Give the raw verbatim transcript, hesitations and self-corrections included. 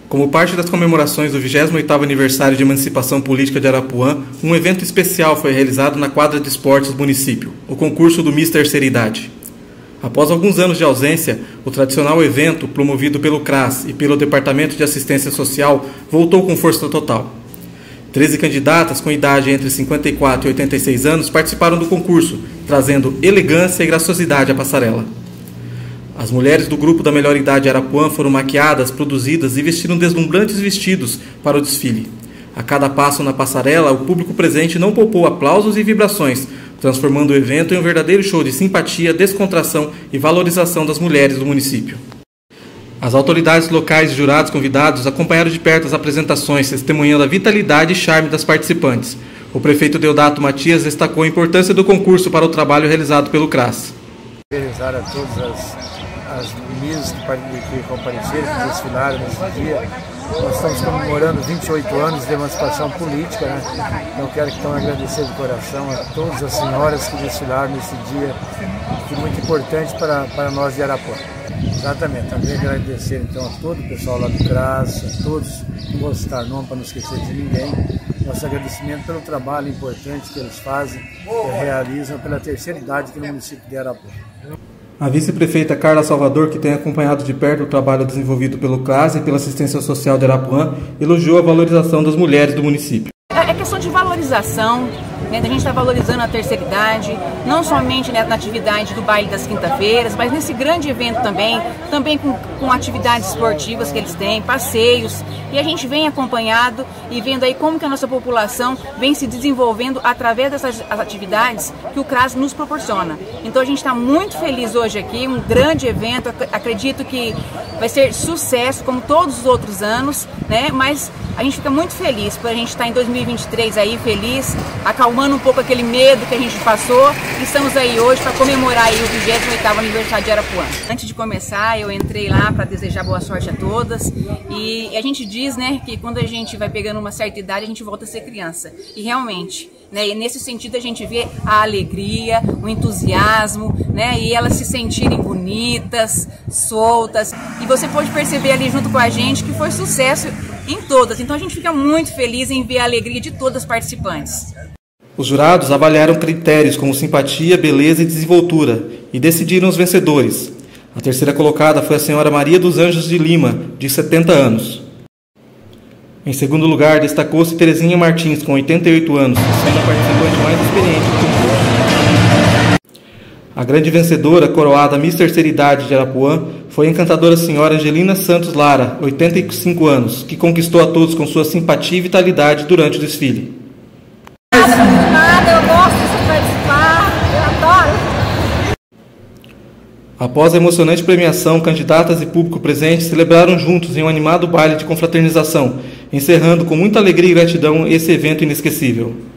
Como parte das comemorações do vigésimo oitavo aniversário de emancipação política de Arapuã, um evento especial foi realizado na quadra de esportes do município, o concurso do Miss Terceira Idade. Após alguns anos de ausência, o tradicional evento, promovido pelo CRAS e pelo Departamento de Assistência Social, voltou com força total. Treze candidatas com idade entre cinquenta e quatro e oitenta e seis anos participaram do concurso, trazendo elegância e graciosidade à passarela. As mulheres do grupo da melhor idade Arapuã foram maquiadas, produzidas e vestiram deslumbrantes vestidos para o desfile. A cada passo na passarela, o público presente não poupou aplausos e vibrações, transformando o evento em um verdadeiro show de simpatia, descontração e valorização das mulheres do município. As autoridades locais e jurados convidados acompanharam de perto as apresentações, testemunhando a vitalidade e charme das participantes. O prefeito Deodato Matias destacou a importância do concurso para o trabalho realizado pelo CRAS. Realizar a todas as as Miss que compareceram, que desfilaram nesse dia. Nós estamos comemorando vinte e oito anos de emancipação política, né? Então quero então agradecer de coração a todas as senhoras que desfilaram nesse dia, que é muito importante para, para nós de Arapuã. Exatamente, também agradecer então a todo o pessoal lá do CRAS, a todos, não vou citar nome para não esquecer de ninguém, nosso agradecimento pelo trabalho importante que eles fazem, que realizam pela terceira idade aqui no município de Arapuã. A vice-prefeita Carla Salvador, que tem acompanhado de perto o trabalho desenvolvido pelo CRAS e pela assistência social de Arapuã, elogiou a valorização das mulheres do município. É questão de valorização, né, a gente está valorizando a terceira idade, não somente, né, na atividade do baile das quinta-feiras, mas nesse grande evento também, também com, com atividades esportivas que eles têm, passeios, e a gente vem acompanhado e vendo aí como que a nossa população vem se desenvolvendo através dessas atividades que o CRAS nos proporciona. Então a gente está muito feliz hoje aqui, um grande evento, acredito que vai ser sucesso como todos os outros anos, né, mas a gente fica muito feliz por a gente estar em dois mil e vinte e três aí feliz, acalmando um pouco aquele medo que a gente passou, e estamos aí hoje para comemorar aí o vigésimo oitavo aniversário de Arapuã. Antes de começar, eu entrei lá para desejar boa sorte a todas, e a gente diz, né, que quando a gente vai pegando uma certa idade, a gente volta a ser criança, e realmente, né, e nesse sentido a gente vê a alegria, o entusiasmo, né, e elas se sentirem bonitas, soltas, e você pode perceber ali junto com a gente que foi sucesso em todas, então a gente fica muito feliz em ver a alegria de todas as participantes. Os jurados avaliaram critérios como simpatia, beleza e desenvoltura e decidiram os vencedores. A terceira colocada foi a senhora Maria dos Anjos de Lima, de setenta anos. Em segundo lugar, destacou-se Terezinha Martins, com oitenta e oito anos, sendo a participante mais experiente do concurso. A grande vencedora, coroada Miss Terceira Idade de Arapuã, foi a encantadora senhora Angelina Santos Lara, oitenta e cinco anos, que conquistou a todos com sua simpatia e vitalidade durante o desfile. Nada, eu gosto de participar, eu adoro. Após a emocionante premiação, candidatas e público presente celebraram juntos em um animado baile de confraternização, encerrando com muita alegria e gratidão esse evento inesquecível.